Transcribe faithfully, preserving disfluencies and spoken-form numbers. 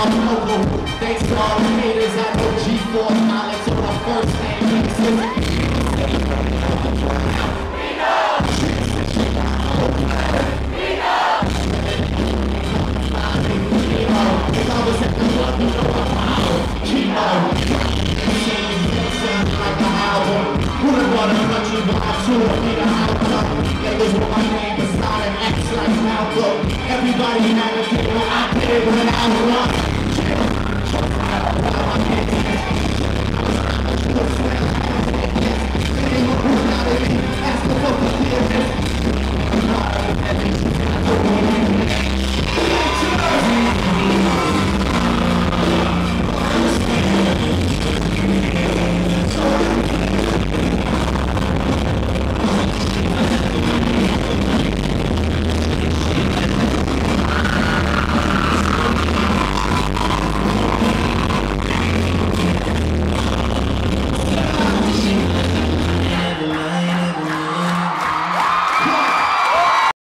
all local. Thanks to all the haters, I know G four pilots on my first name basis. We know. We know. If I was at the club, you know I'm out. Chemo. Like the album. Wouldn't want to cut you vibe to a beat of outcome. That was what my name was not an X like Malcolm. Everybody had a thing when I did when I was